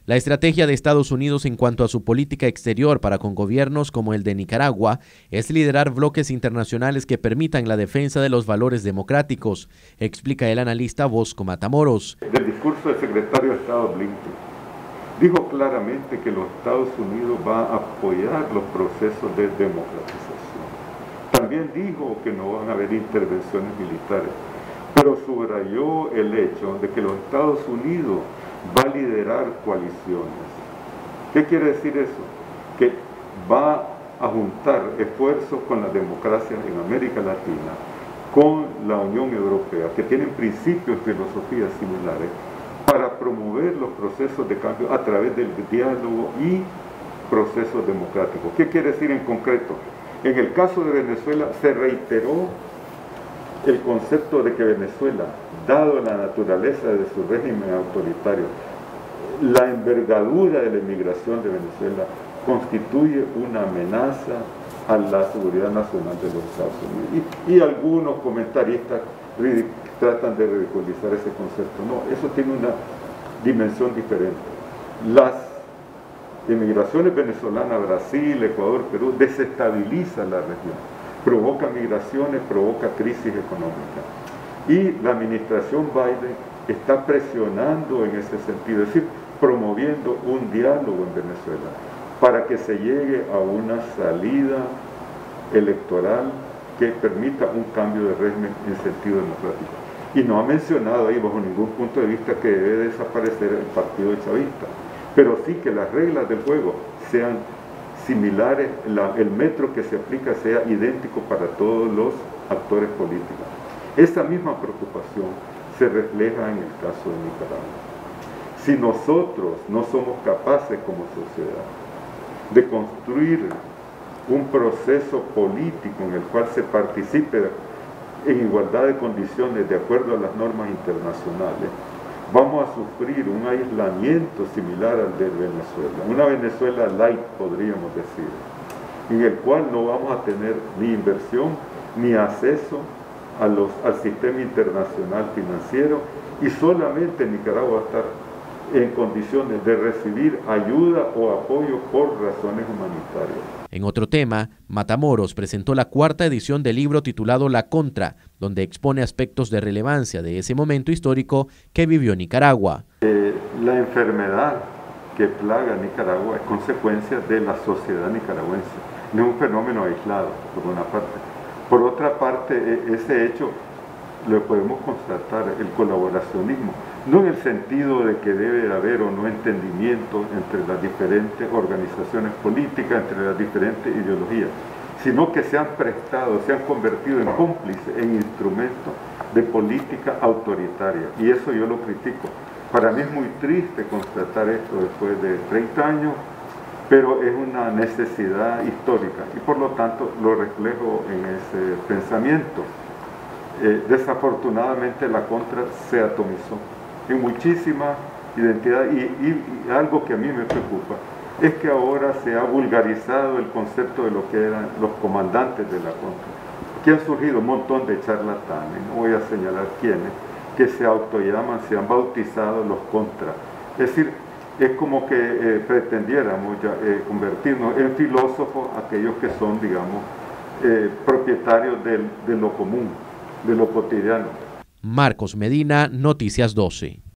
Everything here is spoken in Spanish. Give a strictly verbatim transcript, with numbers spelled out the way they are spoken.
La estrategia de Estados Unidos en cuanto a su política exterior para con gobiernos como el de Nicaragua es liderar bloques internacionales que permitan la defensa de los valores democráticos, explica el analista Bosco Matamoros. Del discurso del secretario de Estado Blinken, dijo claramente que los Estados Unidos van a apoyar los procesos de democratización. También dijo que no van a haber intervenciones militares, pero subrayó el hecho de que los Estados Unidos va a liderar coaliciones. ¿Qué quiere decir eso? Que va a juntar esfuerzos con las democracias en América Latina, con la Unión Europea, que tienen principios y filosofías similares, para promover los procesos de cambio a través del diálogo y procesos democráticos. ¿Qué quiere decir en concreto? En el caso de Venezuela se reiteró el concepto de que Venezuela, dado la naturaleza de su régimen autoritario, la envergadura de la inmigración de Venezuela constituye una amenaza a la seguridad nacional de los Estados Unidos. Y, y algunos comentaristas tratan de ridiculizar ese concepto. No, eso tiene una dimensión diferente. Las inmigraciones venezolanas a Brasil, Ecuador, Perú, desestabilizan la región, provoca migraciones, provoca crisis económica. Y la administración Biden está presionando en ese sentido, es decir, promoviendo un diálogo en Venezuela para que se llegue a una salida electoral que permita un cambio de régimen en sentido democrático. Y no ha mencionado ahí bajo ningún punto de vista que debe desaparecer el partido chavista, pero sí que las reglas del juego sean similares, la, el metro que se aplica sea idéntico para todos los actores políticos. Esa misma preocupación se refleja en el caso de Nicaragua. Si nosotros no somos capaces como sociedad de construir un proceso político en el cual se participe en igualdad de condiciones de acuerdo a las normas internacionales, vamos a sufrir un aislamiento similar al de Venezuela, una Venezuela light, podríamos decir, en el cual no vamos a tener ni inversión ni acceso a los, al sistema internacional financiero, y solamente Nicaragua va a estar en condiciones de recibir ayuda o apoyo por razones humanitarias. En otro tema, Matamoros presentó la cuarta edición del libro titulado La Contra, donde expone aspectos de relevancia de ese momento histórico que vivió Nicaragua. Eh, la enfermedad que plaga a Nicaragua es consecuencia de la sociedad nicaragüense, no es un fenómeno aislado, por una parte. Por otra parte, ese hecho lo podemos constatar, el colaboracionismo, no en el sentido de que debe haber o no entendimiento entre las diferentes organizaciones políticas, entre las diferentes ideologías, sino que se han prestado, se han convertido en cómplices, en instrumentos de política autoritaria, y eso yo lo critico. Para mí es muy triste constatar esto después de treinta años, pero es una necesidad histórica, y por lo tanto lo reflejo en ese pensamiento. Eh, desafortunadamente la Contra se atomizó en muchísimas identidades, y, y, y algo que a mí me preocupa es que ahora se ha vulgarizado el concepto de lo que eran los comandantes de la Contra, que han surgido un montón de charlatanes, no voy a señalar quiénes, que se autollaman, se han bautizado los Contra. Es decir, es como que eh, pretendiéramos ya, eh, convertirnos en filósofos aquellos que son, digamos, eh, propietarios del, de lo común, de lo cotidiano. Marcos Medina, Noticias doce.